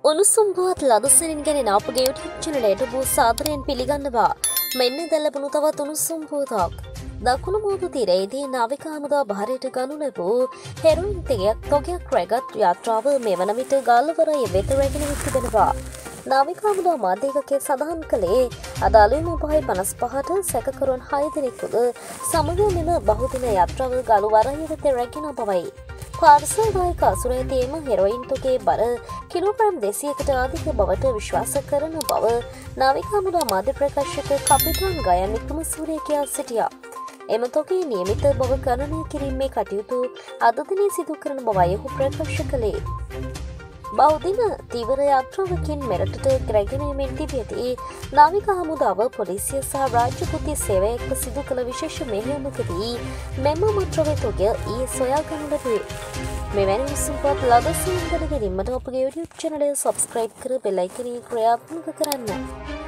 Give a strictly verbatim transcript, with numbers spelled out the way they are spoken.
උණුසුම් පුවත් ලදසනින් ගැන අපගේ YouTube චැනලයට බෝ සාදරයෙන් පිළිගන්නවා. මෙන්න දැන් ලැබුණු තවත් උණුසුම් පුවතක්. දකුණු මුහුදු තීරයේදී නාවික හමුදා බහරයට ගනු ලැබූ හෙරොයින් තෙගයක් තොගයක් රැගත් යාත්‍රාව මෙවන විට ගාල්වරය වෙත රැගෙන තිබෙනවා. නාවික හමුදා මාධ්‍යකගේ සඳහන් කළේ අද අලුයම පහයි පනස් පහට සැකකරුවන් හය දෙනෙකුද සමග මෙම බහුදින යාත්‍රාව ගාල්වරය වෙත රැගෙන බවයි. පාර්සල් දායක අසුරේතේම හෙරොයින් තොගේ බර කිලෝග්‍රෑම් දෙසීයකට අධික බවට විශ්වාස කරන බව නාවික හමුදා මාධ්‍ය ප්‍රකාශක කපිතාන් ගයන් වික්‍රමසූරිය කියා සිටියා. එම තොගේ නියමිත බව ගණනය කිරීමේ කටයුතු අද දිනේ සිදු කරන බවයි ඔහු ප්‍රකාශ කළේ. බෞද්ධින තීවර යාත්‍රාවකින් මෙරටට රැගෙනීමෙන් තිබියදී නාවික හමුදාව පොලිසිය සහ රාජ්‍ය කෘත්‍ය සේවයක සිදු කළ විශේෂ මෙහෙයුමකදී මෙම මත්ද්‍රව්‍ය තොගය ඊයේ සොයාගනු ලැබුවේ. මෙවැනි උණුසුම්පත් ලදසීම් දැන ගැනීමට අපගේ YouTube චැනලය සබ්ස්ක්‍රයිබ් කර බෙල් අයිකනය ක්‍රියාත්මක කරන්න.